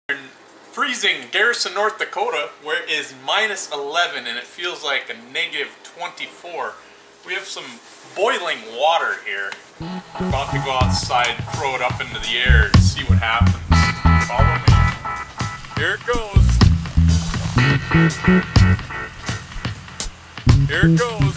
In freezing Garrison, North Dakota, where it is minus 11 and it feels like a negative 24. We have some boiling water here. I'm about to go outside, throw it up into the air and see what happens. Follow me. Here it goes. Here it goes.